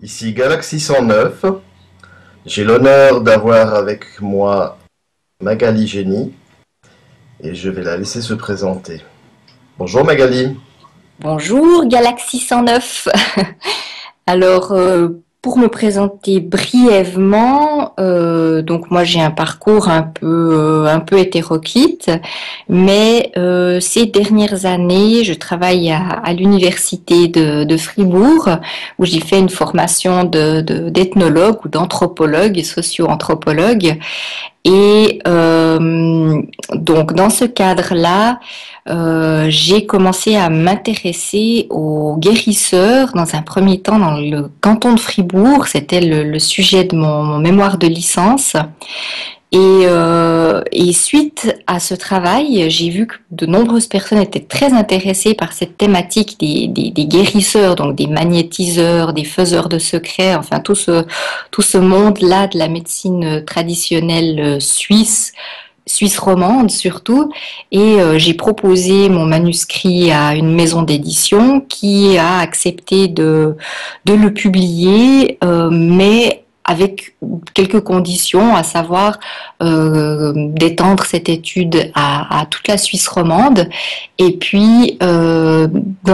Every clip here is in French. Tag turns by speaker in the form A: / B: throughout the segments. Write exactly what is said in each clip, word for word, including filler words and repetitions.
A: Ici Galaxy cent neuf. J'ai l'honneur d'avoir avec moi Magali Génie et je vais la laisser se présenter. Bonjour Magali.
B: Bonjour Galaxy cent neuf. Alors, euh, pour me présenter brièvement, euh, donc moi j'ai un parcours un peu euh, un peu hétéroclite, mais euh, ces dernières années, je travaille à, à l'université de, de Fribourg où j'ai fait une formation de, de- d'ethnologue ou d'anthropologue et socio-anthropologue. Et euh, donc dans ce cadre-là, euh, j'ai commencé à m'intéresser aux guérisseurs dans un premier temps dans le canton de Fribourg. C'était le, le sujet de mon, mon mémoire de licence. Et, euh, et suite à ce travail, j'ai vu que de nombreuses personnes étaient très intéressées par cette thématique des, des, des guérisseurs, donc des magnétiseurs, des faiseurs de secrets, enfin tout ce, tout ce monde-là de la médecine traditionnelle euh, suisse, suisse romande surtout. Et euh, j'ai proposé mon manuscrit à une maison d'édition qui a accepté de, de le publier, euh, mais avec quelques conditions, à savoir euh, d'étendre cette étude à, à toute la Suisse romande et puis euh,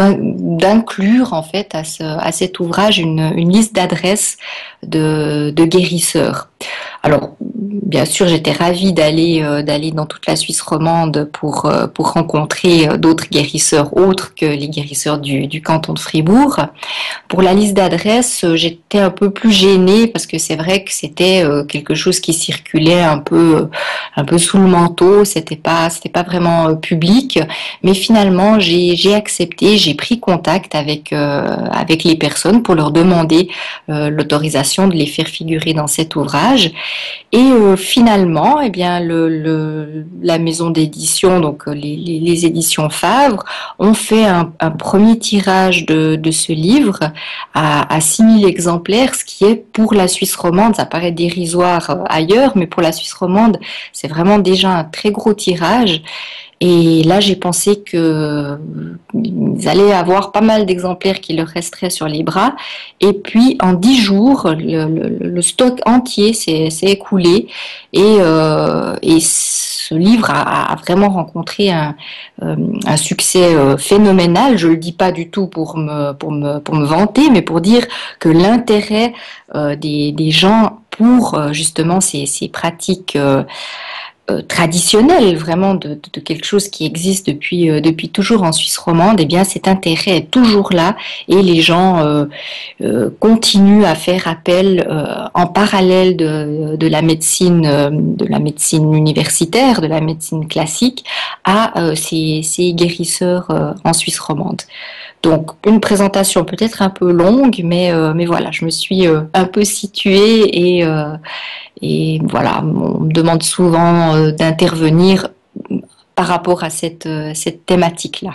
B: d'inclure en fait à, ce, à cet ouvrage une, une liste d'adresses de, de guérisseurs. Alors, bien sûr, j'étais ravie d'aller euh, d'aller dans toute la Suisse romande pour euh, pour rencontrer euh, d'autres guérisseurs autres que les guérisseurs du, du canton de Fribourg. Pour la liste d'adresses, euh, j'étais un peu plus gênée parce que c'est vrai que c'était euh, quelque chose qui circulait un peu euh, un peu sous le manteau, c'était pas c'était pas vraiment euh, public, mais finalement j'ai j'ai accepté, j'ai pris contact avec euh, avec les personnes pour leur demander euh, l'autorisation de les faire figurer dans cet ouvrage. Et euh, finalement, eh bien, le, le- la maison d'édition, donc euh, les, les- les éditions Favre, ont fait un, un premier tirage de, de ce livre à, à six mille exemplaires, ce qui est pour la Suisse romande, ça paraît dérisoire euh, ailleurs, mais pour la Suisse romande, c'est vraiment déjà un très gros tirage. Et là, j'ai pensé que ils allaient avoir pas mal d'exemplaires qui leur resteraient sur les bras. Et puis, en dix jours, le, le- le stock entier s'est s'est écoulé. Et, euh, et ce livre a, a vraiment rencontré un, euh, un succès euh, phénoménal. Je le dis pas du tout pour me, pour me, pour me vanter, mais pour dire que l'intérêt euh, des, des gens pour euh, justement ces, ces pratiques euh, euh, traditionnel, vraiment de, de, de quelque chose qui existe depuis euh, depuis toujours en Suisse romande, eh bien cet intérêt est toujours là et les gens euh, euh, continuent à faire appel euh, en parallèle de, de la médecine euh, de la médecine universitaire, de la médecine classique à euh, ces, ces guérisseurs euh, en Suisse romande. Donc une présentation peut-être un peu longue, mais euh, mais voilà, je me suis euh, un peu située et euh, et voilà, on me demande souvent euh, d'intervenir par rapport à cette, euh, cette thématique-là.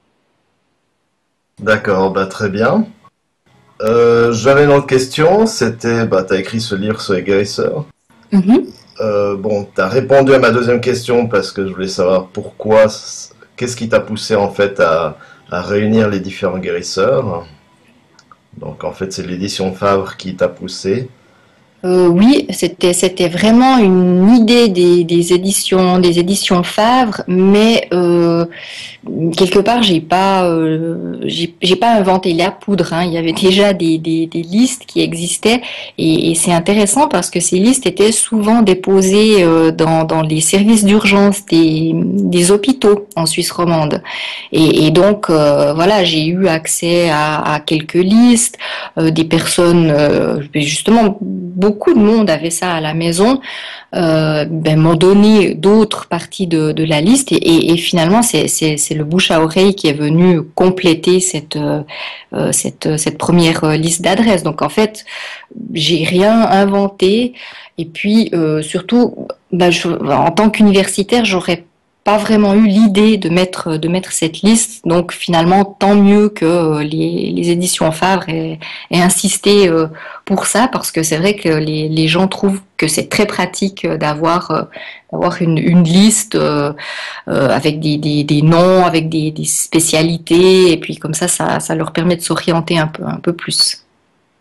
A: D'accord, bah très bien. Euh, j'avais une autre question, c'était, bah t'as écrit ce livre sur les guérisseurs.
B: Mhm.
A: Euh, bon, t'as répondu à ma deuxième question parce que je voulais savoir pourquoi, qu'est-ce qui t'a poussé en fait à, à réunir les différents guérisseurs. Donc en fait c'est l'édition Favre qui t'a poussé.
B: Euh, oui, c'était c'était vraiment une idée des, des éditions des éditions Favre, mais euh, quelque part j'ai pas euh, j'ai j'ai pas inventé la poudre, hein. Il y avait déjà des, des, des listes qui existaient et, et c'est intéressant parce que ces listes étaient souvent déposées euh, dans dans les services d'urgence des des hôpitaux en Suisse romande et, et donc euh, voilà, j'ai eu accès à, à quelques listes, euh, des personnes euh, justement beaucoup de monde avait ça à la maison, euh, ben, m'ont donné d'autres parties de, de la liste et, et, et finalement c'est, c'est, c'est le bouche à oreille qui est venu compléter cette, euh, cette, cette première euh, liste d'adresses. Donc en fait, j'ai rien inventé et puis euh, surtout, ben, je, en tant qu'universitaire, j'aurais pas vraiment eu l'idée de mettre de mettre cette liste, donc finalement tant mieux que euh, les, les éditions Favre aient, aient insisté euh, pour ça, parce que c'est vrai que les, les gens trouvent que c'est très pratique euh, d'avoir euh, d'avoir une, une liste euh, euh, avec des, des, des noms, avec des, des spécialités, et puis comme ça, ça, ça leur permet de s'orienter un peu, un peu plus.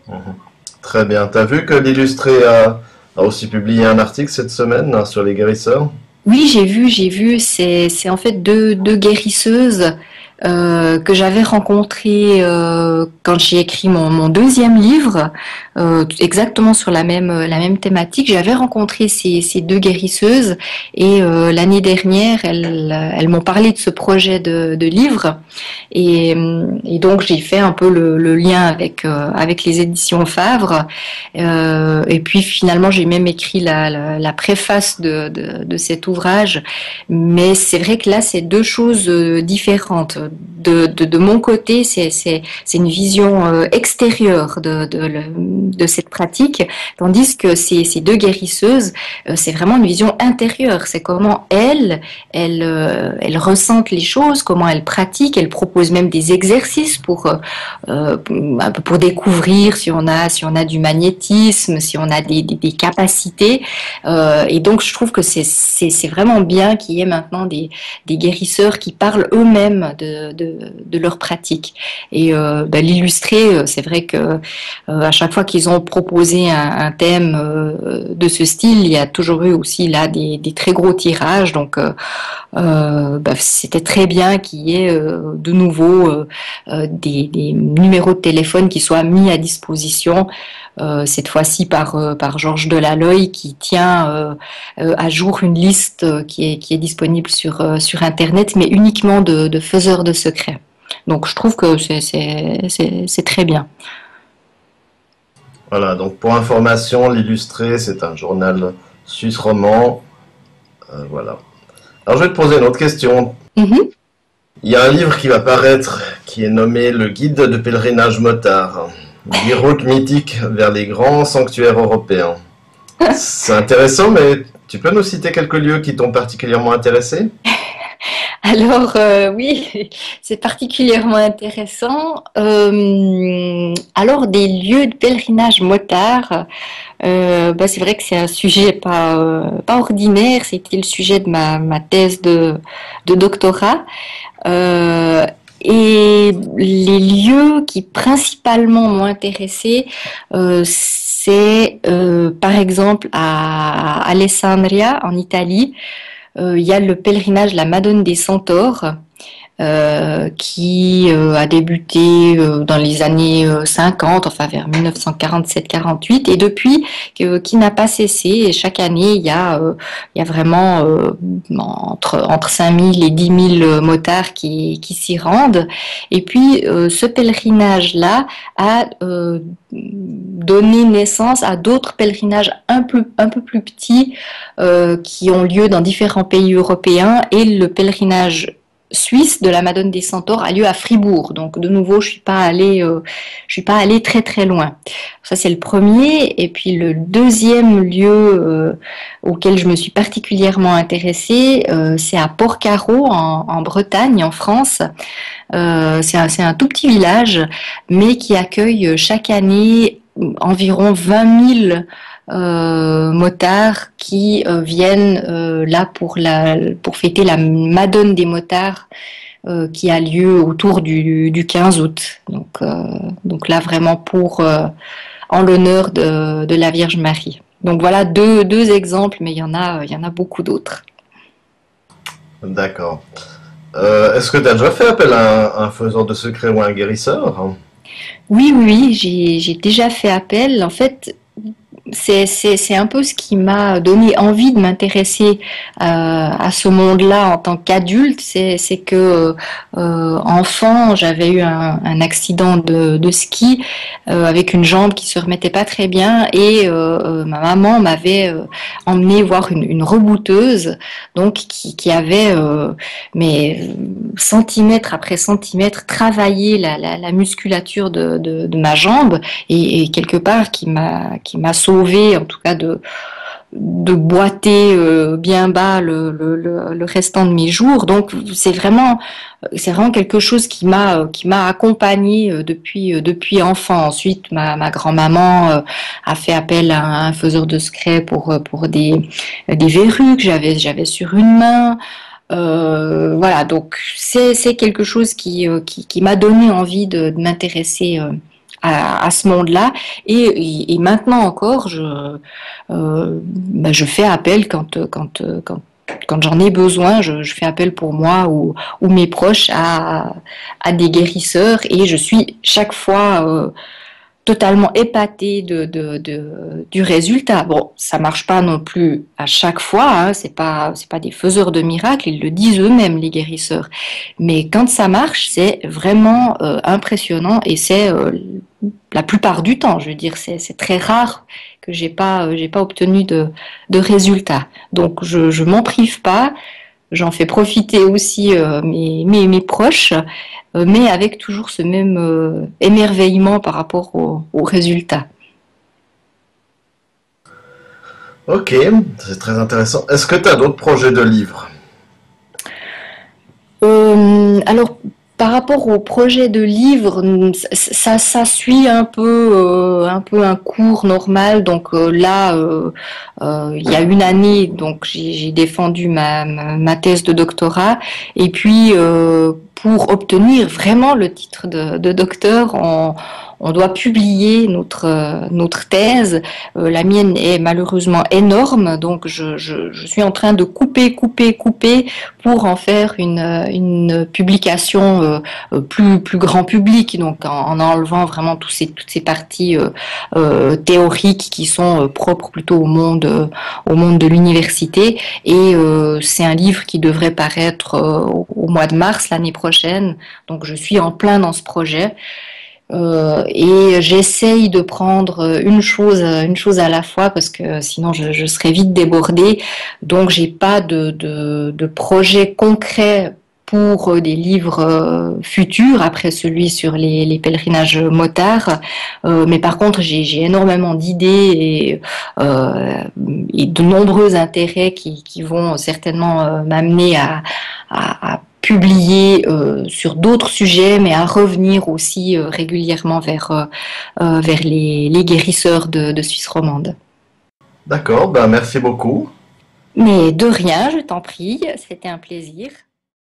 A: Mhm. Très bien. T'as vu que l'Illustré a, a aussi publié un article cette semaine hein, sur les guérisseurs?
B: Oui, j'ai vu, j'ai vu. C'est, c'est en fait deux, deux guérisseuses euh, que j'avais rencontrées euh, quand j'ai écrit mon, mon deuxième livre, euh, exactement sur la même, la même thématique. J'avais rencontré ces, ces deux guérisseuses et euh, l'année dernière, elles, elles m'ont parlé de ce projet de, de livre et, et donc j'ai fait un peu le, le lien avec, euh, avec les éditions Favre. Euh, et puis finalement, j'ai même écrit la, la, la préface de, de, de cet ouvrage. Mais c'est vrai que là, c'est deux choses euh, différentes. De, de, de mon côté, c'est, c'est, c'est une vision euh, extérieure de, de, le- de cette pratique, tandis que ces, ces deux guérisseuses, euh, c'est vraiment une vision intérieure. C'est comment elles, elles, euh, elles ressentent les choses, comment elles pratiquent. Elles proposent même des exercices pour euh, euh, un peu pour découvrir si on a si on a du magnétisme, si on a des, des, des capacités. Euh, et donc je trouve que c'est c'est c'est vraiment bien qu'il y ait maintenant des des guérisseurs qui parlent eux-mêmes de de, de leur pratique. Et euh, ben, l'illustré, euh, c'est vrai que euh, à chaque fois qu'ils ont proposé un, un thème euh, de ce style, il y a toujours eu aussi là des, des très gros tirages. Donc euh, euh, bah, c'était très bien qu'il y ait euh, de nouveau euh, euh, des, des numéros de téléphone qui soient mis à disposition, euh, cette fois-ci par, euh, par Georges Delaloy qui tient euh, euh, à jour une liste euh, qui est, qui est disponible sur, euh, sur Internet, mais uniquement de, de faiseurs de secrets. Donc je trouve que c'est, c'est, c'est, c'est très bien.
A: Voilà, donc pour information, l'Illustré, c'est un journal suisse roman. Euh, voilà. Alors je vais te poser une autre question.
B: Mhm.
A: Il y a un livre qui va paraître qui est nommé Le Guide de pèlerinage motard. Dix routes mythiques vers les grands sanctuaires européens. C'est intéressant, mais tu peux nous citer quelques lieux qui t'ont particulièrement intéressé?
B: Alors euh, oui, c'est particulièrement intéressant. Euh, alors des lieux de pèlerinage motard, euh, bah, c'est vrai que c'est un sujet pas euh, pas ordinaire. C'était le sujet de ma, ma thèse de de doctorat. Euh, et les lieux qui principalement m'ont intéressé, euh, c'est euh, par exemple à Alessandria en Italie. Euh, il y a le pèlerinage de la Madone des Centaures euh, qui euh, a débuté euh, dans les années euh, cinquante, enfin vers mille neuf cent quarante-sept quarante-huit, et depuis que- qui n'a pas cessé. Et chaque année, il y a, euh, il y a vraiment euh, entre, entre cinq mille et dix mille motards qui, qui s'y rendent. Et puis, euh, ce pèlerinage-là a euh, donné naissance à d'autres pèlerinages un peu, un peu plus petits euh, qui ont lieu dans différents pays européens. Et le pèlerinage suisse de la Madone des Centaures a lieu à Fribourg. Donc de nouveau, je suis pas allée, euh, je suis pas allée très très loin. Ça c'est le premier. Et puis le deuxième lieu euh, auquel je me suis particulièrement intéressée, euh, c'est à Porcaro en, en Bretagne, en France. Euh, c'est un, c'est un tout petit village, mais qui accueille chaque année environ vingt mille euh, motards qui euh, viennent euh, là pour la pour fêter la Madone des motards euh, qui a lieu autour du, du quinze août. Donc euh, donc là vraiment pour euh, en l'honneur de, de la Vierge Marie. Donc voilà deux deux exemples, mais il y en a il y en a beaucoup d'autres.
A: D'accord. Euh, est-ce que tu as déjà fait appel à un, un faiseur de secret ou à un guérisseur?
B: Oui, oui, oui, j'ai j'ai déjà fait appel. En fait, c'est c'est c'est un peu ce qui m'a donné envie de m'intéresser à, à ce monde-là en tant qu'adulte. C'est c'est que euh, enfant, j'avais eu un, un accident de, de ski euh, avec une jambe qui se remettait pas très bien et euh, euh, ma maman m'avait euh, emmené voir une, une rebouteuse donc qui qui avait euh, mais centimètre après centimètre travaillé la la, la musculature de, de de ma jambe et, et quelque part qui m'a qui m'a sauvé en tout cas de de boiter euh, bien bas le, le, le, le restant de mes jours. Donc c'est vraiment c'est vraiment quelque chose qui m'a qui m'a accompagnée euh, depuis euh, depuis enfant. Ensuite ma, ma grand-maman euh, a fait appel à un faiseur de secret pour euh, pour des des verrues que j'avais j'avais sur une main. Euh, voilà, donc c'est c'est quelque chose qui euh, qui, qui m'a donné envie de, de m'intéresser euh, à, à ce monde-là. Et, et, et maintenant encore, je, euh, ben, je fais appel quand, quand, quand, quand j'en ai besoin, je, je fais appel pour moi ou, ou mes proches à, à des guérisseurs et je suis chaque fois euh, totalement épatée de, de, de, du résultat. Bon, ça marche pas non plus à chaque fois, hein, c'est pas, c'est pas des faiseurs de miracles, ils le disent eux-mêmes, les guérisseurs. Mais quand ça marche, c'est vraiment euh, impressionnant et c'est euh, la plupart du temps, je veux dire, c'est, c'est très rare que j'ai pas, euh, j'ai pas obtenu de, de résultats. Donc, je, je m'en prive pas. J'en fais profiter aussi euh, mes, mes, mes proches, euh, mais avec toujours ce même euh, émerveillement par rapport au- aux résultats.
A: Ok, c'est très intéressant. Est-ce que tu as d'autres projets de livres?
B: Euh, alors, par rapport au projet de livre, ça, ça suit un peu, euh, un peu un cours normal. Donc euh, là, euh, euh, il y a une année, donc j'ai j'ai défendu ma, ma, ma thèse de doctorat. Et puis, euh, pour obtenir vraiment le titre de, de docteur, on, on doit publier notre, euh, notre thèse. Euh, la mienne est malheureusement énorme, donc je, je, je suis en train de couper, couper, couper pour en faire une, une publication euh, plus, plus grand public, donc en, en enlevant vraiment tous ces, toutes ces parties euh, euh, théoriques qui sont euh, propres plutôt au monde, euh, au monde de l'université. Et euh, c'est un livre qui devrait paraître euh, au, au mois de mars l'année prochaine, donc je suis en plein dans ce projet. Euh, et j'essaye de prendre une chose, une chose à la fois parce que sinon je, je serais vite débordée. Donc j'ai pas de, de, de projet concret pour des livres euh, futurs après celui sur les, les pèlerinages motards. Euh, mais par contre j'ai, j'ai énormément d'idées et, euh, et de nombreux intérêts qui, qui vont certainement euh, m'amener à, à, à publier euh, sur d'autres sujets, mais à revenir aussi euh, régulièrement vers, euh, euh, vers les, les guérisseurs de, de Suisse romande.
A: D'accord, ben merci beaucoup.
B: Mais de rien, je t'en prie, c'était un plaisir.